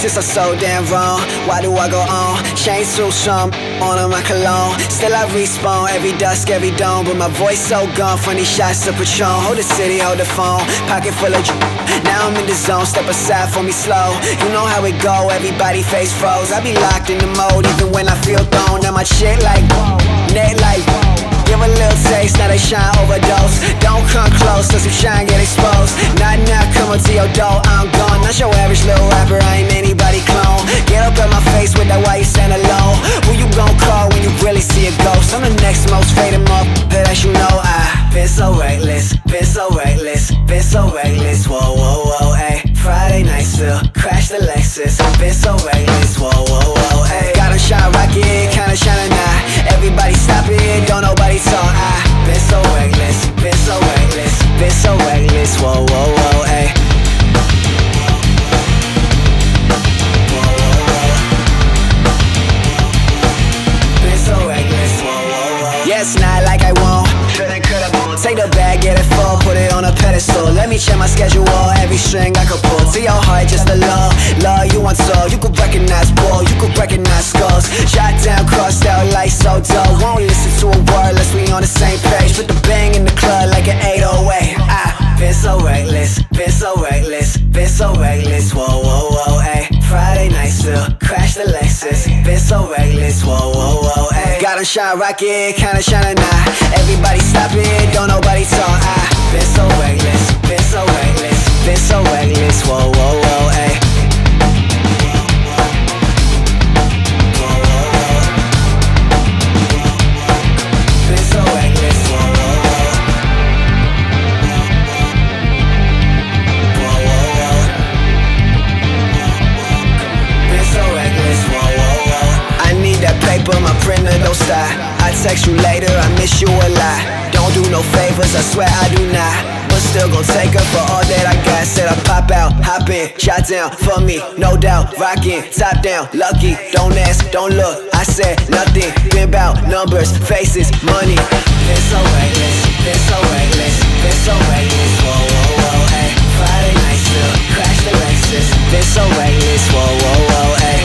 I'm so damn wrong. Why do I go on? Change too strong, on my cologne. Still I respawn, every dusk, every dawn. But my voice so gone, funny shots of Patron. Hold the city, hold the phone, pocket full of now I'm in the zone, step aside for me slow. You know how it go, everybody face froze. I be locked in the mode, even when I feel thrown. Now my shit like, net like, give a little taste, now they shine overdose. Don't come close, cause you shine, get exposed. Not now, come up to your door, I'm gone. Not your average little rapper, I ain't anybody clone. Get up in my face with that why you stand alone. Who you gon' call when you really see a ghost? I'm the next most faded motherfucker that you know. I been so reckless, been so reckless, been so reckless. Whoa, whoa, whoa, ayy. Friday night still, crash the Lexus. Been so reckless, whoa, whoa, whoa, ayy. Got a shine rocket, kinda shining now. Everybody stop it, don't nobody talk. I been so reckless, been so reckless, been so reckless. Whoa, whoa, whoa, ayy. Been so reckless, whoa, whoa, whoa. Yeah, it's not like I won't. Take the bag, get it full, put it on a pedestal. Let me check my schedule, every string I could pull. To your heart, just a love, love you want so. You could recognize bull, you could recognize skulls. Shot down, crossed out, light so dull. Won't listen to a word unless we on the same page. Put the bang in the club like an 808. I been so reckless, been so reckless, been so reckless. Whoa, whoa, whoa, ayy. Friday night still, crash the Lexus. Been so reckless, whoa, whoa, whoa, ayy. Got a shine rocket, kinda shining now. Everybody stop it, don't nobody talk. I been so reckless, been so reckless, been so reckless. Whoa, whoa, whoa, ayy. Been so reckless, whoa, whoa, whoa. Whoa, whoa, whoa. Been so reckless, whoa, whoa, whoa. I need that paper, my printer don't stop. I text you later, I miss you a lot. Don't do no favors, I swear I do not. But still gon' take her for all that I got. Said I pop out, hop in, shot down for me, no doubt. Rockin', top down, lucky. Don't ask, don't look, I said nothing. Been bout numbers, faces, money. Been so reckless, been so reckless, been so reckless. Whoa, whoa, whoa, ayy. Friday night still, crash the Lexus. Been so reckless, whoa, whoa, whoa, ayy.